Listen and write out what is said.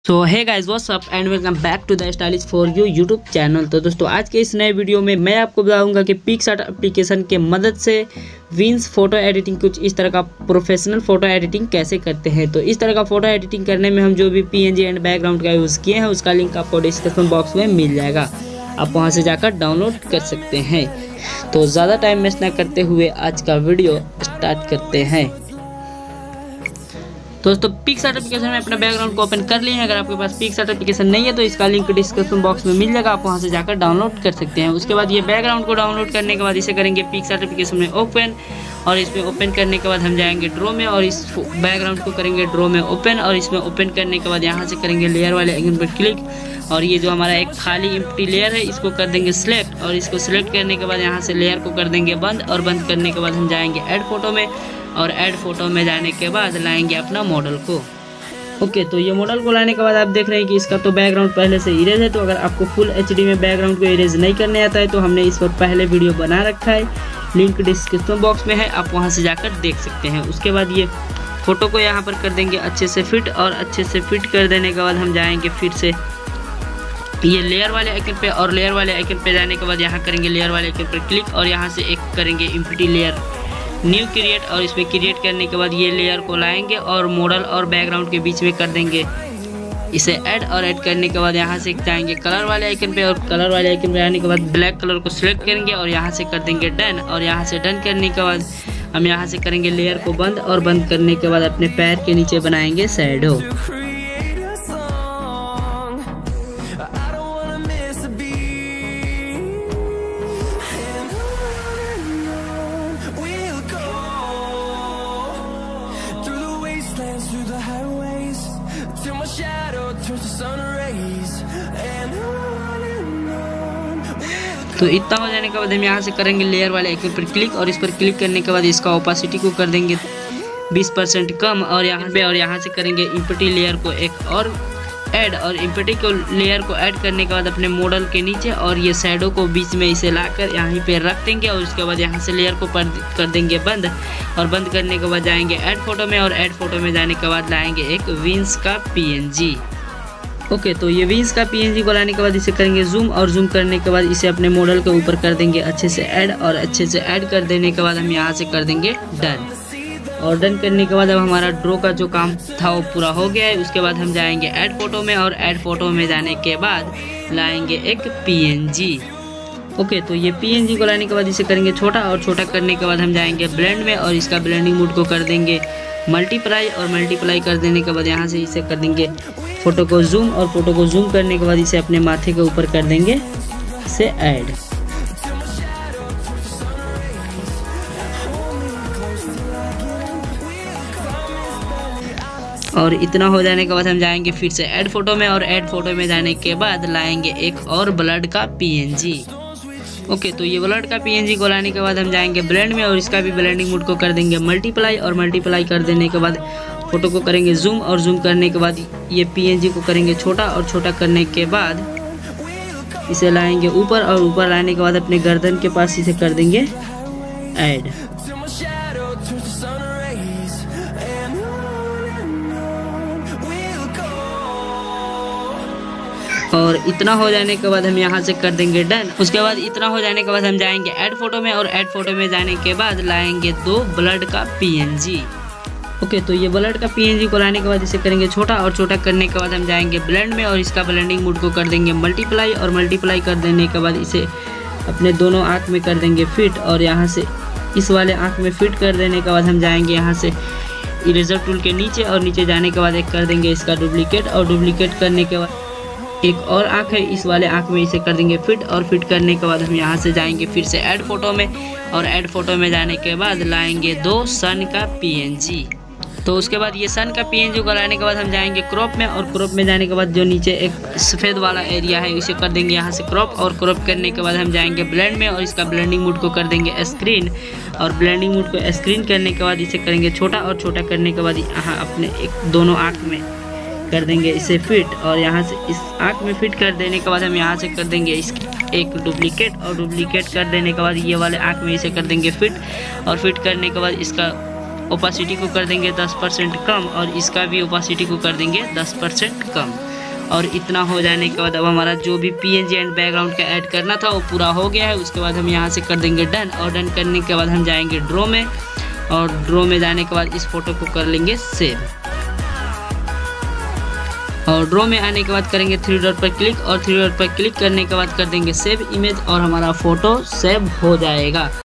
So hey guys what's up and welcome back to the stylish for you YouTube channel. तो दोस्तों आज के इस नए वीडियो में मैं आपको बताऊंगा कि पिक्सआर्ट एप्लीकेशन के मदद से विंस फोटो एडिटिंग कुछ इस तरह का प्रोफेशनल फोटो एडिटिंग कैसे करते हैं। तो इस तरह का फोटो एडिटिंग करने में हम जो भी पीएनजी एंड बैकग्राउंड का यूज़ किए हैं उसका लिंक आपको डिस्क्रिप्शन बॉक्स में मिल जाएगा, आप वहां से जाकर डाउनलोड कर सकते हैं। तो ज़्यादा टाइम वेस्ट न करते हुए आज का वीडियो स्टार्ट करते हैं। दोस्तों पिक्सआर्ट एप्लीकेशन में अपना बैकग्राउंड को ओपन कर लिए हैं। अगर आपके पास पिक्सआर्ट एप्लीकेशन नहीं है तो इसका लिंक डिस्क्रिप्शन बॉक्स में मिल जाएगा, आप वहां से जाकर डाउनलोड कर सकते हैं। उसके बाद ये बैकग्राउंड को डाउनलोड करने के बाद इसे करेंगे पिक्सआर्ट एप्लीकेशन में ओपन, और इसमें ओपन करने के बाद हम जाएंगे ड्रॉ में और इस बैकग्राउंड को करेंगे ड्रॉ में ओपन, और इसमें ओपन करने के बाद यहाँ से करेंगे लेयर वाले आइकन पर क्लिक, और ये जो हमारा एक खाली एम्प्टी लेयर है इसको कर देंगे सिलेक्ट, और इसको सिलेक्ट करने के बाद यहाँ से लेयर को कर देंगे बंद, और बंद करने के बाद हम जाएंगे ऐड फोटो में, और ऐड फोटो में जाने के बाद लाएंगे अपना मॉडल को। ओके तो ये मॉडल को लाने के बाद आप देख रहे हैं कि इसका तो बैकग्राउंड पहले से इरेज है। तो अगर आपको फुल एचडी में बैकग्राउंड को इरेज नहीं करने आता है तो हमने इस पर पहले वीडियो बना रखा है, लिंक डिस्क्रिप्शन बॉक्स में है, आप वहां से जाकर देख सकते हैं। उसके बाद ये फोटो को यहाँ पर कर देंगे अच्छे से फिट, और अच्छे से फिट कर देने के बाद हम जाएंगे फिर से ये लेयर वाले आइकन पे, और लेयर वाले आइकन पे जाने के बाद यहाँ करेंगे लेयर वाले आइकन पर क्लिक, और यहाँ से एक करेंगे एम्प्टी लेयर न्यू क्रिएट, और इसमें क्रिएट करने के बाद ये लेयर को लाएंगे और मॉडल और बैकग्राउंड के बीच में कर देंगे इसे ऐड, और ऐड करने के बाद यहाँ से जाएंगे कलर वाले आइकन पे, और कलर वाले आइकन पे आने के बाद ब्लैक कलर को सिलेक्ट करेंगे और यहाँ से कर देंगे डन, और यहाँ से डन करने के बाद हम यहाँ से करेंगे लेयर को बंद, और बंद करने के बाद अपने पैर के नीचे बनाएंगे शैडो। तो इतना हो जाने के बाद हम यहाँ से करेंगे लेयर वाले आइकन पर क्लिक, और इस पर क्लिक करने के बाद इसका ओपासिटी को कर देंगे 20% कम, और यहाँ से करेंगे एम्प्टी लेयर को एक और ऐड, और एम्प्टी को लेयर को ऐड करने के बाद अपने मॉडल के नीचे और ये शैडो को बीच में इसे लाकर यहाँ पे रख देंगे, और उसके बाद यहाँ से लेयर को कर देंगे बंद, और बंद करने के बाद जाएंगे ऐड फोटो में, और ऐड फोटो में जाने के बाद लाएंगे एक विंस का पीएनजी। ओके तो ये विंस का पीएनजी को लाने के बाद इसे करेंगे जूम, और जूम करने के बाद इसे अपने मॉडल के ऊपर कर देंगे अच्छे से ऐड, और अच्छे से ऐड कर देने के बाद हम यहाँ से कर देंगे डन, और डन करने के बाद अब हमारा ड्रॉ का जो काम था वो पूरा हो गया है। उसके बाद हम जाएंगे ऐड फोटो में, और ऐड फोटो में जाने के बाद लाएंगे एक पीएनजी। ओके तो ये पीएनजी को लाने के बाद इसे करेंगे छोटा, और छोटा करने के बाद हम जाएंगे ब्लेंड में, और इसका ब्लेंडिंग मोड को कर देंगे मल्टीप्लाई, और मल्टीप्लाई कर देने के बाद यहाँ से इसे कर देंगे फोटो को जूम, और फोटो को जूम करने के बाद इसे अपने माथे के ऊपर कर देंगे इसे ऐड। और इतना हो जाने के बाद हम जाएंगे फिर से ऐड फोटो में, और ऐड फोटो में जाने के बाद लाएंगे एक और ब्लड का पीएनजी। ओके तो ये ब्लड का पीएनजी को लाने के बाद हम जाएंगे ब्लेंड में, और इसका भी ब्लेंडिंग मोड को कर देंगे मल्टीप्लाई, और मल्टीप्लाई कर देने के बाद फोटो को करेंगे जूम, और जूम करने के बाद ये पीएनजी को करेंगे छोटा, और छोटा करने के बाद इसे लाएंगे ऊपर, और ऊपर लाने के बाद अपने गर्दन के पास इसे कर देंगे ऐड। और इतना हो जाने के बाद हम यहाँ से कर देंगे डन। उसके बाद इतना हो जाने के बाद हम जाएंगे ऐड फोटो में, और ऐड फोटो में जाने के बाद लाएंगे 2 ब्लड का पीएनजी। ओके तो ये ब्लड का पीएनजी को लाने के बाद इसे करेंगे छोटा, और छोटा करने के बाद हम जाएंगे ब्लेंड में, और इसका ब्लेंडिंग मोड को कर देंगे मल्टीप्लाई, और मल्टीप्लाई कर देने के बाद इसे अपने दोनों आँख में कर देंगे फिट, और यहाँ से इस वाले आँख में फिट कर देने के बाद हम जाएंगे यहाँ से इरेजर टूल के नीचे, और नीचे जाने के बाद एक कर देंगे इसका डुप्लीकेट, और डुप्लीकेट करने के बाद एक और आँख है इस वाले आँख में इसे कर देंगे फिट, और फिट करने के बाद हम यहाँ से जाएंगे फिर से ऐड फोटो में, और ऐड फोटो में जाने के बाद लाएंगे 2 सन का पीएनजी। तो उसके बाद ये सन का पीएनजी को लाने के बाद हम जाएंगे क्रॉप में, और क्रॉप में जाने के बाद जो नीचे एक सफ़ेद वाला एरिया है इसे कर देंगे यहाँ से क्रॉप, और क्रॉप करने के बाद हम जाएंगे ब्लेंड में, और इसका ब्लेंडिंग मोड को कर देंगे स्क्रीन, और ब्लेंडिंग मोड को स्क्रीन करने के बाद इसे करेंगे छोटा, और छोटा करने के बाद यहाँ अपने दोनों आँख में कर देंगे इसे फिट, और यहाँ से इस आँख में फिट कर देने के बाद हम यहाँ से कर देंगे इसकी एक डुप्लीकेट, और डुप्लीकेट कर देने के बाद ये वाले आँख में इसे कर देंगे फिट, और फिट करने के बाद इसका ओपासिटी को कर देंगे 10% कम, और इसका भी ओपासिटी को कर देंगे 10% कम। और इतना हो जाने के बाद अब हमारा जो भी PNG एंड बैकग्राउंड का ऐड करना था वो पूरा हो गया है। उसके बाद हम यहाँ से कर देंगे डन, और डन करने के बाद हम जाएंगे ड्रॉ में, और ड्रॉ में जाने के बाद इस फोटो को कर लेंगे सेव, और ड्रॉ में आने के बाद करेंगे 3 डॉट पर क्लिक, और 3 डॉट पर क्लिक करने के बाद कर देंगे सेव इमेज, और हमारा फोटो सेव हो जाएगा।